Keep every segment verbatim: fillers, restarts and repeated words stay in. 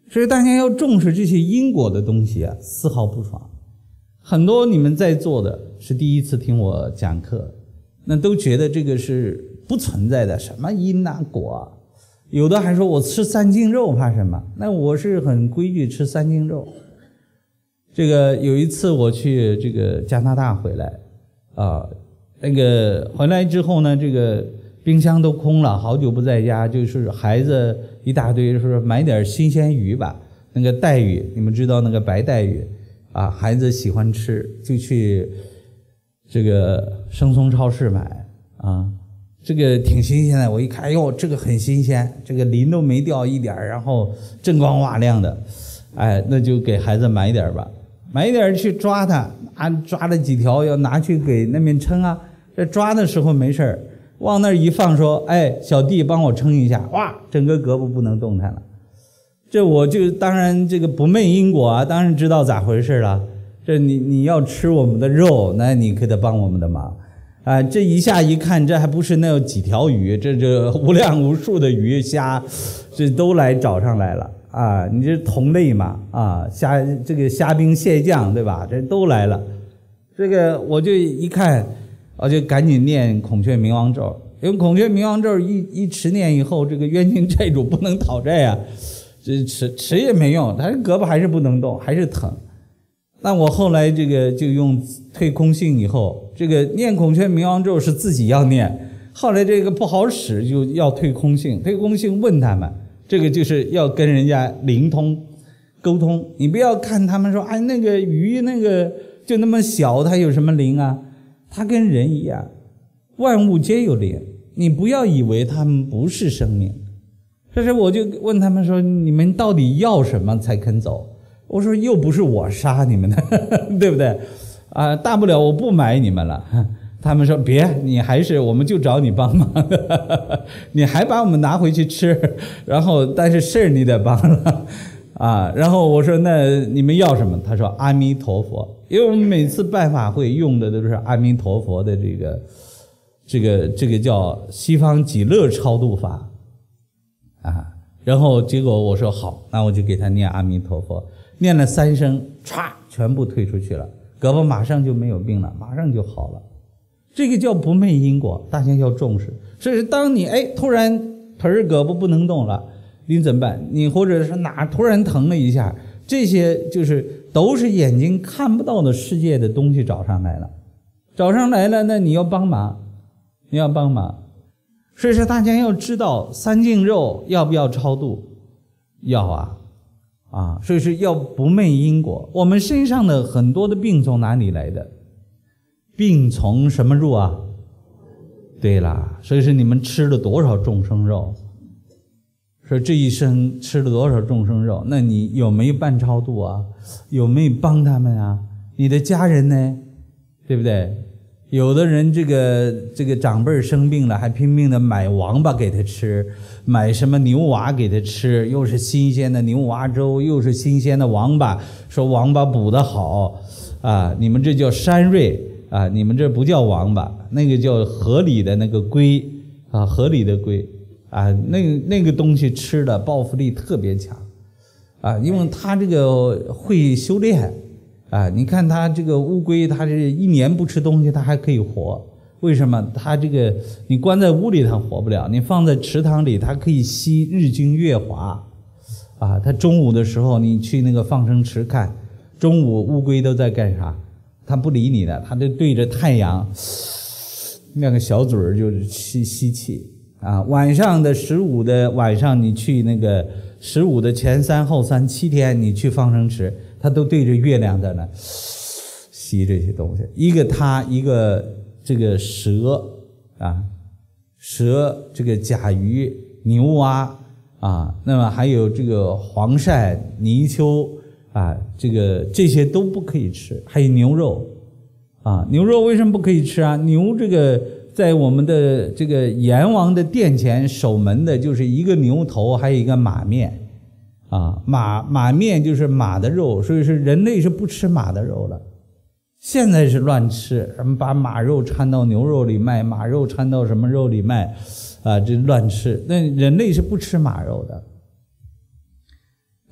所以大家要重视这些因果的东西啊，丝毫不爽。很多你们在座的是第一次听我讲课，那都觉得这个是不存在的，什么因啊果啊，有的还说我吃三净肉怕什么？那我是很规矩吃三净肉。这个有一次我去这个加拿大回来啊，那个回来之后呢，这个冰箱都空了，好久不在家，就是孩子一大堆，说买点新鲜鱼吧，那个带鱼，你们知道那个白带鱼啊，孩子喜欢吃，就去这个生松超市买啊，这个挺新鲜的。我一看，哎呦，这个很新鲜，这个鳞都没掉一点，然后锃光瓦亮的，哎，那就给孩子买一点吧，买一点去抓它啊，抓了几条要拿去给那边称啊，这抓的时候没事儿。往那儿一放，说：“哎，小弟帮我称一下。”哇，整个胳膊不能动弹了。这我就当然这个不昧因果啊，当然知道咋回事了。这你你要吃我们的肉，那你可得帮我们的忙啊！这一下一看，这还不是那有几条鱼，这这无量无数的鱼虾，这都来找上来了啊！你这同类嘛啊，虾这个虾兵蟹将对吧？这都来了。这个我就一看。我就赶紧念孔雀明王咒，因为孔雀明王咒一一持念以后，这个冤亲债主不能讨债啊，这持持也没用，他胳膊还是不能动，还是疼。那我后来这个就用退空性以后，这个念孔雀明王咒是自己要念，后来这个不好使，就要退空性。退空性问他们，这个就是要跟人家灵通沟通，你不要看他们说，哎，那个鱼那个就那么小，它有什么灵啊？它跟人一样，万物皆有灵，你不要以为他们不是生命。这时我就问他们说，你们到底要什么才肯走？我说又不是我杀你们的对不对啊？大不了我不买你们了。他们说别，你还是我们就找你帮忙你还把我们拿回去吃，然后但是事儿你得帮了啊。然后我说那你们要什么？他说阿弥陀佛。因为我们每次办法会用的都是阿弥陀佛的这个这个这个叫西方极乐超度法啊，然后结果我说好，那我就给他念阿弥陀佛，念了三声，歘，全部退出去了，胳膊马上就没有病了，马上就好了。这个叫不昧因果，大家要重视。所以当你哎突然腿儿胳膊不能动了，你怎么办？你或者是哪突然疼了一下，这些就是都是眼睛看不到的世界的东西找上来了，找上来了，那你要帮忙，你要帮忙。所以说大家要知道三净肉要不要超度？要啊，啊，所以是要不昧因果。我们身上的很多的病从哪里来的？病从什么入啊？对啦，所以是你们吃了多少众生肉？说这一生吃了多少众生肉，那你有没有办超度啊？有没有帮他们啊？你的家人呢？对不对？有的人这个这个长辈生病了，还拼命的买王八给他吃，买什么牛蛙给他吃，又是新鲜的牛蛙粥，又是新鲜的王八，说王八补得好啊，你们这叫山瑞啊，你们这不叫王八，那个叫河里的那个龟啊，河里的龟。啊，那个那个东西吃的报复力特别强，啊，因为它这个会修炼，啊，你看它这个乌龟，它是一年不吃东西，它还可以活。为什么？它这个你关在屋里它活不了，你放在池塘里，它可以吸日精月华，啊，它中午的时候你去那个放生池看，中午乌龟都在干啥？它不理你的，它就对着太阳，那个小嘴儿就是吸吸气。啊，晚上的十五的晚上，你去那个十五的前三后三七天，你去放生池，它都对着月亮在那吸这些东西。一个它，一个这个蛇啊，蛇这个甲鱼、牛蛙啊，那么还有这个黄鳝、泥鳅啊，这个这些都不可以吃。还有牛肉啊，牛肉为什么不可以吃啊？牛这个。在我们的这个阎王的殿前守门的就是一个牛头，还有一个马面啊，马马面就是马的肉，所以说人类是不吃马的肉了。现在是乱吃，什么把马肉掺到牛肉里卖，马肉掺到什么肉里卖啊，这乱吃。那人类是不吃马肉的。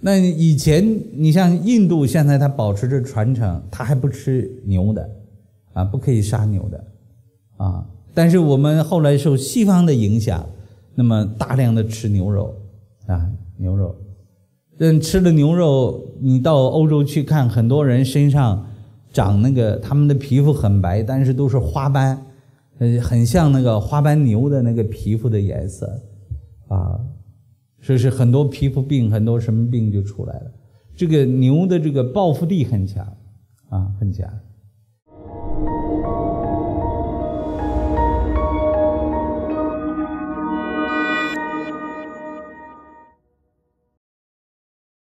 那以前你像印度，现在它保持着传承，它还不吃牛的啊，不可以杀牛的啊。但是我们后来受西方的影响，那么大量的吃牛肉啊，牛肉。但吃了牛肉，你到欧洲去看，很多人身上长那个，他们的皮肤很白，但是都是花斑，呃，很像那个花斑牛的那个皮肤的颜色啊。所以是很多皮肤病，很多什么病就出来了。这个牛的这个报复力很强啊，很强。